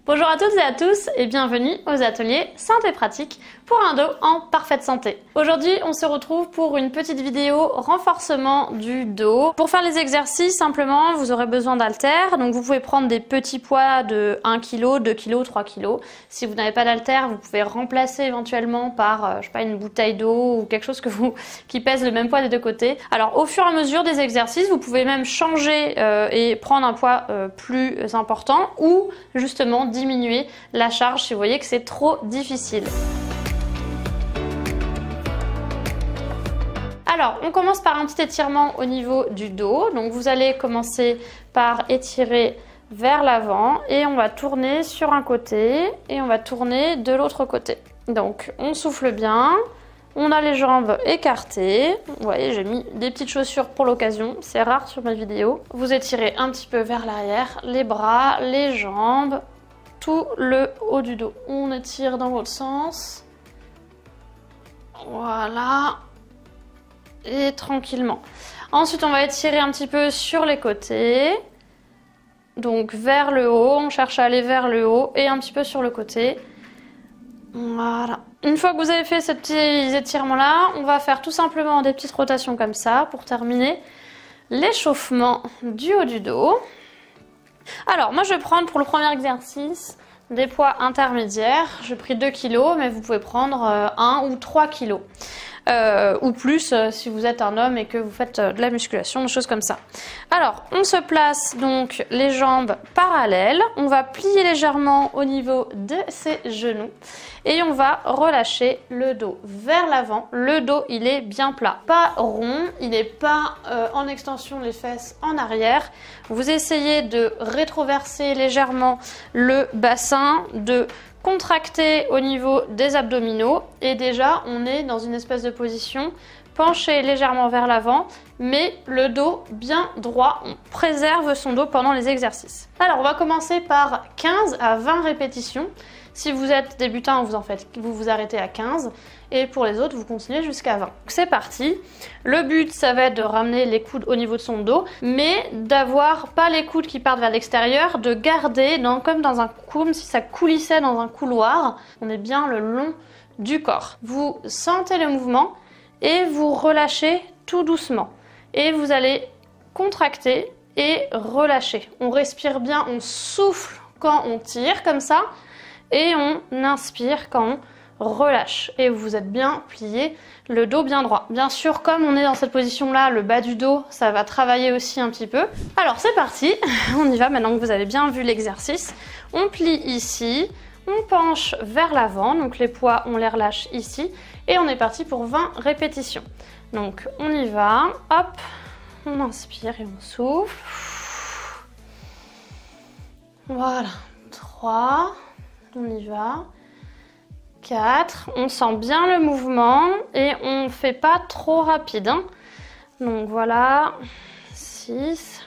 Bonjour à toutes et à tous et bienvenue aux ateliers Santé Pratique pour un dos en parfaite santé. Aujourd'hui, on se retrouve pour une petite vidéo renforcement du dos. Pour faire les exercices, simplement, vous aurez besoin d'haltères. Donc vous pouvez prendre des petits poids de 1 kg, 2 kg, 3 kg. Si vous n'avez pas d'haltères, vous pouvez remplacer éventuellement par, je sais pas, une bouteille d'eau ou quelque chose qui pèse le même poids des deux côtés. Alors au fur et à mesure des exercices, vous pouvez même changer et prendre un poids plus important ou justement diminuer la charge si vous voyez que c'est trop difficile. Alors, on commence par un petit étirement au niveau du dos. Donc, vous allez commencer par étirer vers l'avant et on va tourner sur un côté et on va tourner de l'autre côté. Donc, on souffle bien. On a les jambes écartées. Vous voyez, j'ai mis des petites chaussures pour l'occasion. C'est rare sur mes vidéos. Vous étirez un petit peu vers l'arrière, les bras, les jambes, tout le haut du dos. On étire dans l'autre sens. Voilà. Et tranquillement. Ensuite, on va étirer un petit peu sur les côtés. Donc vers le haut, on cherche à aller vers le haut et un petit peu sur le côté. Voilà. Une fois que vous avez fait ces petits étirements-là, on va faire tout simplement des petites rotations comme ça pour terminer l'échauffement du haut du dos. Alors, moi je vais prendre pour le premier exercice des poids intermédiaires. J'ai pris 2 kg, mais vous pouvez prendre 1 ou 3 kg. Ou plus si vous êtes un homme et que vous faites de la musculation, des choses comme ça. Alors, on se place donc les jambes parallèles. On va plier légèrement au niveau de ses genoux et on va relâcher le dos vers l'avant. Le dos, il est bien plat, pas rond, il n'est pas en extension les fesses en arrière. Vous essayez de rétroverser légèrement le bassin, de contracter au niveau des abdominaux et déjà on est dans une espèce de position penché légèrement vers l'avant mais le dos bien droit. On préserve son dos pendant les exercices. Alors on va commencer par 15 à 20 répétitions. Si vous êtes débutant, vous vous arrêtez à 15 et pour les autres, vous continuez jusqu'à 20. C'est parti. Le but, ça va être de ramener les coudes au niveau de son dos, mais d'avoir pas les coudes qui partent vers l'extérieur, de garder comme si ça coulissait dans un couloir. On est bien le long du corps. Vous sentez le mouvement et vous relâchez tout doucement. Et vous allez contracter et relâcher. On respire bien, on souffle quand on tire comme ça. Et on inspire quand on relâche. Et vous êtes bien plié, le dos bien droit. Bien sûr, comme on est dans cette position-là, le bas du dos, ça va travailler aussi un petit peu. Alors c'est parti, on y va maintenant que vous avez bien vu l'exercice. On plie ici, on penche vers l'avant, donc les poids, on les relâche ici. Et on est parti pour 20 répétitions. Donc on y va, hop, on inspire et on souffle. Voilà, 3... On y va. 4. On sent bien le mouvement et on ne fait pas trop rapide. Hein. Donc voilà. 6.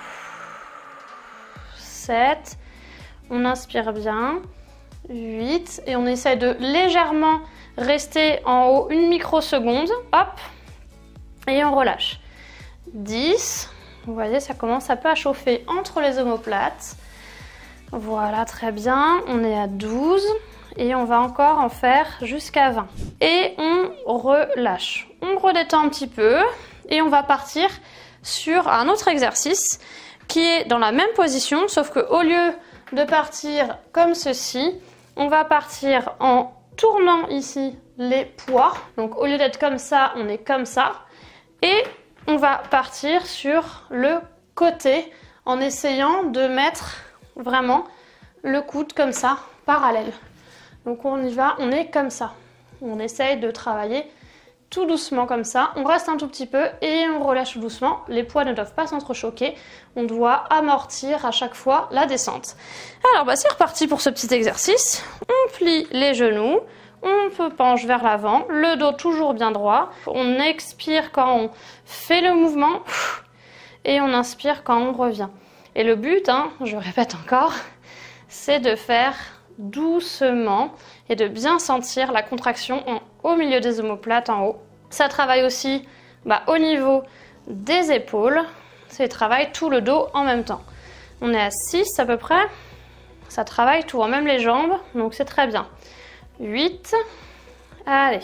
7. On inspire bien. 8. Et on essaie de légèrement rester en haut une microseconde. Hop. Et on relâche. 10. Vous voyez, ça commence un peu à chauffer entre les omoplates. Voilà, très bien. On est à 12 et on va encore en faire jusqu'à 20. Et on relâche. On redétend un petit peu et on va partir sur un autre exercice qui est dans la même position, sauf qu'au lieu de partir comme ceci, on va partir en tournant ici les poids. Donc au lieu d'être comme ça, on est comme ça. Et on va partir sur le côté en essayant de mettre vraiment le coude comme ça, parallèle. Donc on y va, on est comme ça. On essaye de travailler tout doucement comme ça. On reste un tout petit peu et on relâche doucement. Les poids ne doivent pas s'entrechoquer. On doit amortir à chaque fois la descente. Alors c'est reparti pour ce petit exercice. On plie les genoux. On se penche vers l'avant. Le dos toujours bien droit. On expire quand on fait le mouvement. Et on inspire quand on revient. Et le but, je répète encore, c'est de faire doucement et de bien sentir la contraction au milieu des omoplates en haut. Ça travaille aussi au niveau des épaules. Ça travaille tout le dos en même temps. On est à 6 à peu près. Ça travaille tout, hein, même les jambes, donc c'est très bien. 8, allez,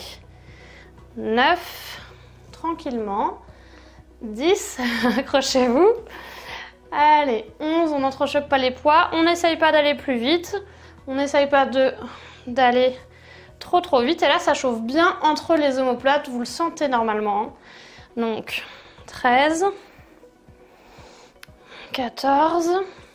9, tranquillement, 10, accrochez-vous. Allez, 11, on n'entrechoque pas les poids, on n'essaye pas d'aller plus vite, on n'essaye pas d'aller trop vite. Et là, ça chauffe bien entre les omoplates, vous le sentez normalement. Hein. Donc, 13, 14,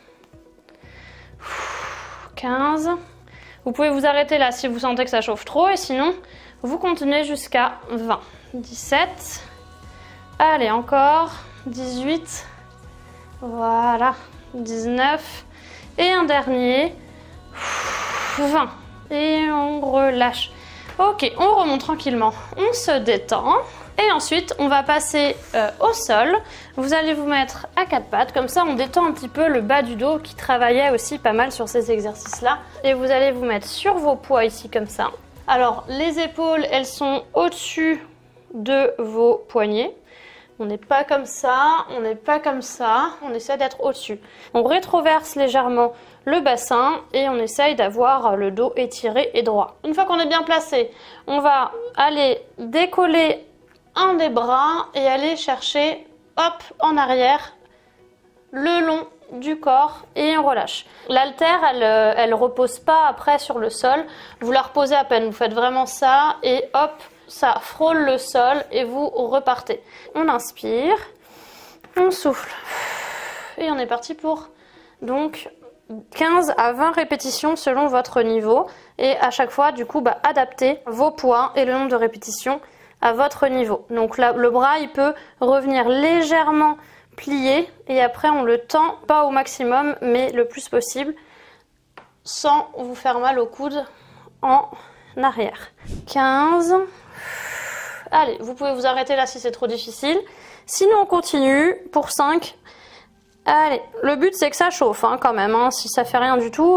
15. Vous pouvez vous arrêter là si vous sentez que ça chauffe trop et sinon, vous continuez jusqu'à 20. 17, allez, encore, 18, voilà, 19, et un dernier, 20, et on relâche. Ok, on remonte tranquillement, on se détend, et ensuite on va passer au sol. Vous allez vous mettre à quatre pattes, comme ça on détend un petit peu le bas du dos qui travaillait aussi pas mal sur ces exercices-là. Et vous allez vous mettre sur vos poids ici comme ça. Alors les épaules, elles sont au-dessus de vos poignets. On n'est pas comme ça, on n'est pas comme ça, on essaie d'être au-dessus. On rétroverse légèrement le bassin et on essaye d'avoir le dos étiré et droit. Une fois qu'on est bien placé, on va aller décoller un des bras et aller chercher, hop, en arrière, le long du corps et on relâche. L'haltère, elle repose pas après sur le sol, vous la reposez à peine, vous faites vraiment ça et hop, ça frôle le sol et vous repartez. On inspire, on souffle et on est parti pour donc 15 à 20 répétitions selon votre niveau et à chaque fois du coup adaptez vos poids et le nombre de répétitions à votre niveau. Donc là, le bras il peut revenir légèrement plié et après on le tend pas au maximum mais le plus possible sans vous faire mal au coude en arrière. 15. Allez, vous pouvez vous arrêter là si c'est trop difficile. Sinon, on continue pour 5. Allez, le but c'est que ça chauffe hein, quand même. Hein, si ça fait rien du tout.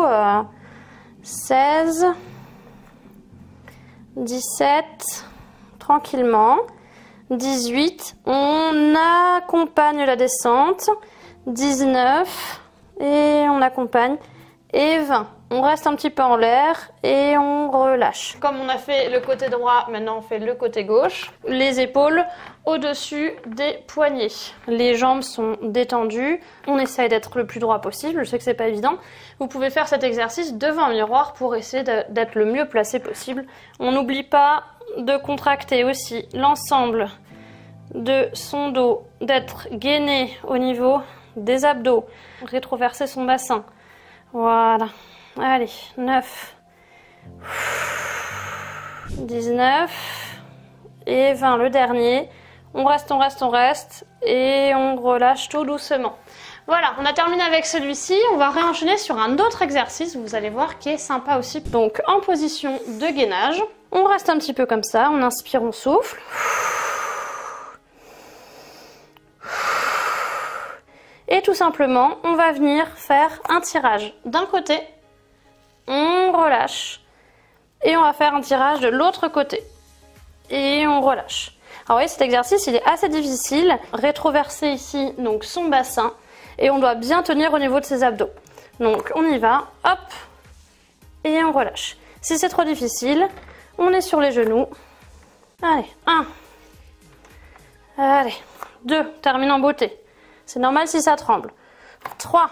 16. 17. Tranquillement. 18. On accompagne la descente. 19. Et on accompagne. Et 20. On reste un petit peu en l'air et on relâche. Comme on a fait le côté droit, maintenant on fait le côté gauche. Les épaules au-dessus des poignets. Les jambes sont détendues. On essaye d'être le plus droit possible. Je sais que c'est pas évident. Vous pouvez faire cet exercice devant un miroir pour essayer d'être le mieux placé possible. On n'oublie pas de contracter aussi l'ensemble de son dos, d'être gainé au niveau des abdos, rétroverser son bassin. Voilà. Allez, 9, 19 et 20, le dernier. On reste, on reste, on reste et on relâche tout doucement. Voilà, on a terminé avec celui-ci. On va réenchaîner sur un autre exercice, vous allez voir, qui est sympa aussi. Donc, en position de gainage, on reste un petit peu comme ça. On inspire, on souffle. Et tout simplement, on va venir faire un tirage d'un côté. On relâche et on va faire un tirage de l'autre côté et on relâche. Alors vous voyez, cet exercice il est assez difficile. Rétroverser ici donc son bassin et on doit bien tenir au niveau de ses abdos. Donc on y va, hop, et on relâche. Si c'est trop difficile, on est sur les genoux. Allez, 1, allez, 2, termine en beauté. C'est normal si ça tremble. 3,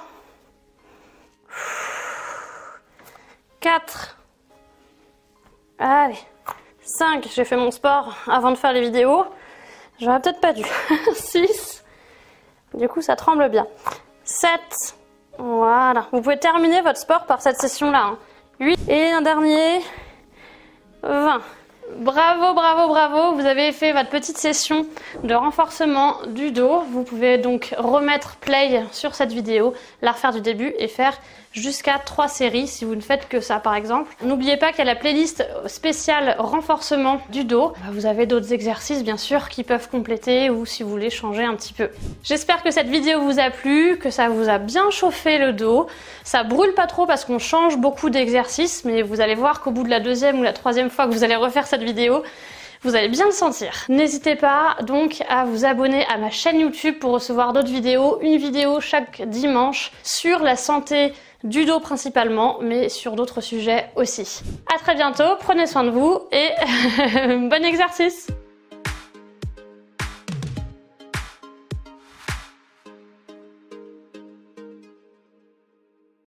4, allez, 5, j'ai fait mon sport avant de faire les vidéos, j'aurais peut-être pas dû, 6, du coup ça tremble bien, 7, voilà, vous pouvez terminer votre sport par cette session-là, hein. 8, et un dernier, 20. Bravo, bravo, bravo, vous avez fait votre petite session de renforcement du dos. Vous pouvez donc remettre play sur cette vidéo, la refaire du début et faire jusqu'à 3 séries si vous ne faites que ça par exemple. N'oubliez pas qu'il y a la playlist spéciale renforcement du dos. Vous avez d'autres exercices bien sûr qui peuvent compléter ou si vous voulez changer un petit peu. J'espère que cette vidéo vous a plu, que ça vous a bien chauffé le dos. Ça brûle pas trop parce qu'on change beaucoup d'exercices, mais vous allez voir qu'au bout de la deuxième ou la troisième fois que vous allez refaire cette vidéo, vous allez bien le sentir. N'hésitez pas donc à vous abonner à ma chaîne YouTube pour recevoir d'autres vidéos. Une vidéo chaque dimanche sur la santé du dos principalement, mais sur d'autres sujets aussi. À très bientôt, prenez soin de vous et bon exercice!